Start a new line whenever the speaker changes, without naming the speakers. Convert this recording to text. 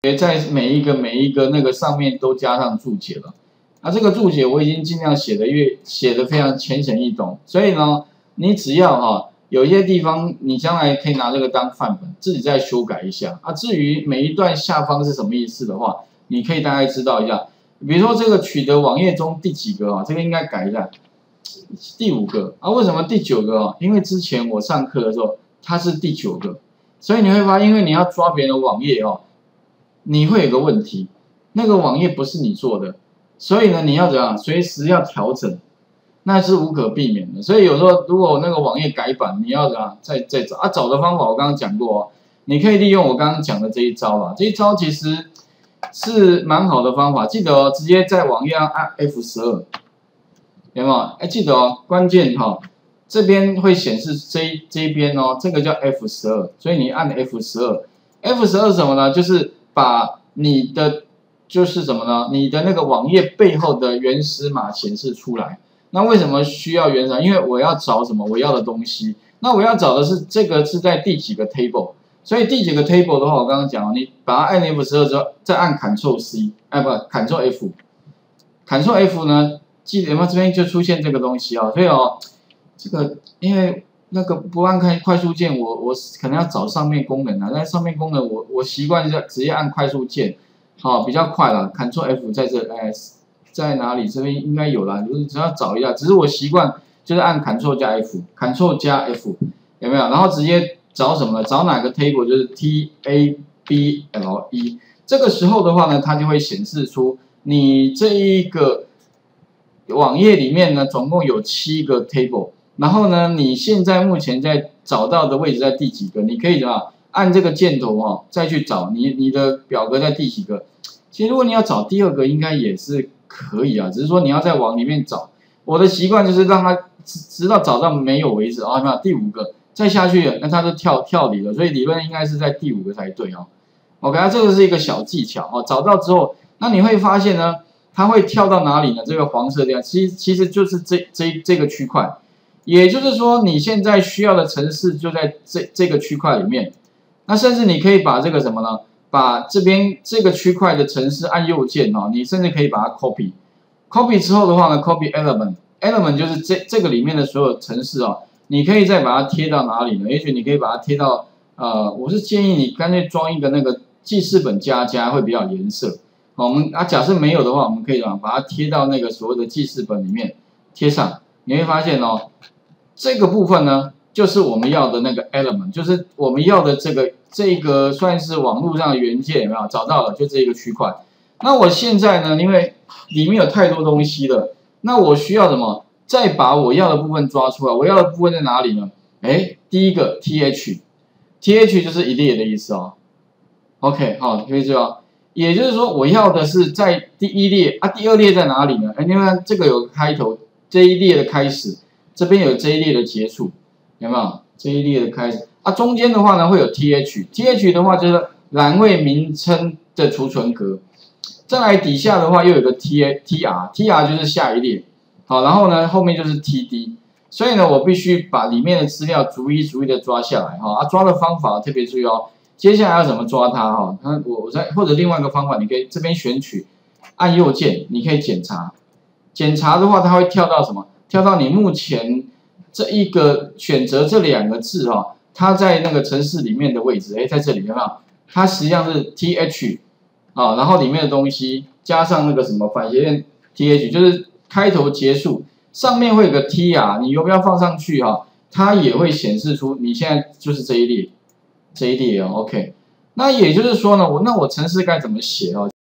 在每一个那个上面都加上注解了。那这个注解我已经尽量写的非常浅显易懂，所以呢，你只要有一些地方你将来可以拿这个当范本，自己再修改一下。啊，至于每一段下方是什么意思的话，你可以大概知道一下。比如说这个取得网页中第几个这个应该改一下，第5个啊。为什么第9个因为之前我上课的时候它是第9个，所以你会发现，因为你要抓别人的网页你会有个问题，那个网页不是你做的，所以呢你要怎样，随时要调整，那是无可避免的。所以有时候如果那个网页改版，你要怎样再找找的方法，我刚刚讲过你可以利用我刚刚讲的这一招啦。这一招其实是蛮好的方法，记得直接在网页上按 F12， 有没有？记得关键这边会显示这一边这个叫 F12， 所以你按 F12。F12 是什么呢？就是把你的就是什么呢？你的那个网页背后的原始码显示出来。那为什么需要原始码？因为我要找什么我要的东西。那我要找的是这个是在第几个 table。所以第几个 table 的话，我刚刚讲你把它按 F12 之后，再按 Ctrl C， Ctrl F。Ctrl F 呢，记得有没有这边就出现这个东西所以这个因为那个不按快速键，我可能要找上面功能但上面功能我习惯直接按快速键，比较快啦。Ctrl F 在这，在哪里？这边应该有啦，你只要找一下。只是我习惯就是按 Ctrl 加 F，Ctrl 加 F， 有没有？然后直接找什么呢？找哪个 table 就是 TABLE。这个时候的话呢，它就会显示出你这一个网页里面呢，总共有7个 table。然后呢，你现在目前在找到的位置在第几个？你可以按这个箭头再去找你的表格在第几个。其实如果你要找第2个，应该也是可以只是说你要再往里面找。我的习惯就是让它直到找到没有为止那第5个再下去了，那它就跳离了，所以理论应该是在第5个才对OK， 这个是一个小技巧找到之后，那你会发现呢，它会跳到哪里呢？这个黄色的地方，其实就是这个区块。也就是说，你现在需要的程式就在这个区块里面。那甚至你可以把这个什么呢？把这边这个区块的程式按右键你甚至可以把它 copy。copy 之后的话呢 ，copy element 就是这个里面的所有程式你可以再把它贴到哪里呢？也许你可以把它贴到我是建议你干脆装一个那个记事本加会比较有颜色。我们假设没有的话，我们可以把它贴到那个所谓的记事本里面贴上。你会发现这个部分呢，就是我们要的那个 element， 就是我们要的这个算是网络上的元件，有没有找到了？就这一个区块。那我现在呢，因为里面有太多东西了，那我需要什么？再把我要的部分抓出来。我要的部分在哪里呢？第一个 th 就是一列的意思OK， 可以知道。也就是说，我要的是在第1列第2列在哪里呢？你看这个有开头，这一列的开始。这边有这一列的结束，有没有？这一列的开始中间的话呢会有 th 的话就是栏位名称的储存格。再来底下的话又有个 tr 就是下一列。然后呢后面就是 td。所以呢我必须把里面的资料逐一的抓下来抓的方法特别注意接下来要怎么抓它或者另外一个方法，你可以这边选取，按右键，你可以检查。检查的话，它会跳到什么？跳到你目前这一个选择这2个字它在那个程式里面的位置，在这里有没有？它实际上是 th 然后里面的东西加上那个什么反斜线 th， 就是开头结束，上面会有个 tr， 你要不要放上去它也会显示出你现在就是这一列OK。那也就是说呢，我程式该怎么写